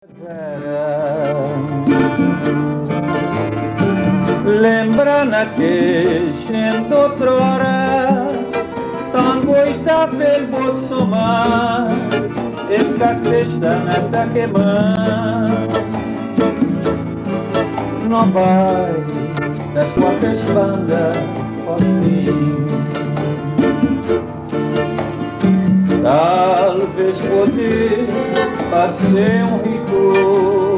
Lembra naquele gente outrora, tão boita pel bot somar, esta festa nada queimar. Não vai das quatro bandas assim. Talvez poder parecer rico,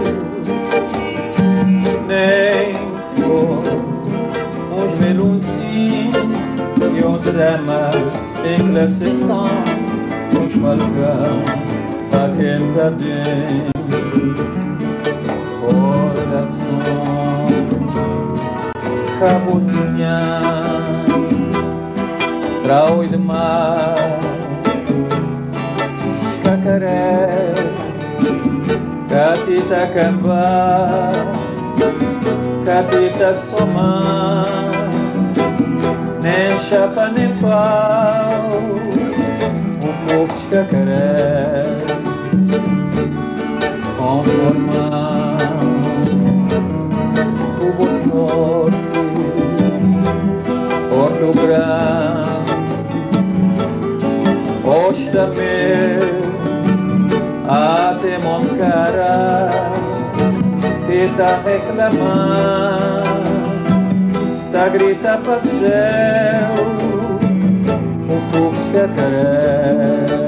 nem for uns melõezinhos e um sema em classe estão uns falcão a quem tá dentro coração cabocinha trau de mar cacaré catita camba catita somar nem chapa nem pau o fogo cacaré conformar o bom sorte Porto Branco Costa meu até Moncara que tá reclamando tá grita para céu o fogo cacaré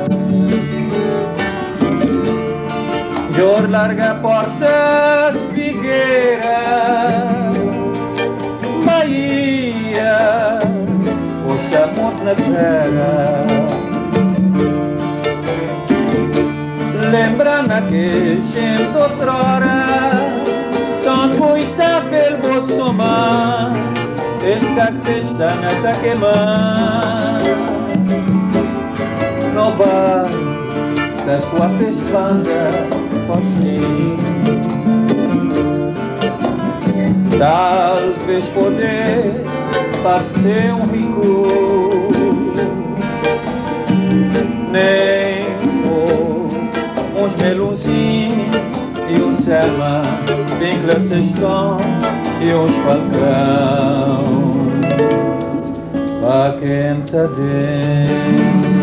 Jor larga a porta de figueira Bahia Costa morto na terra Lembra naquele gente outrora tão boita pel bot somar esta festa nada queimar no bar das quatro bandas assim talvez poder parecer rico nem uns melõezinhos e um sema bem classe estão e uns falcão pra quem tá dentro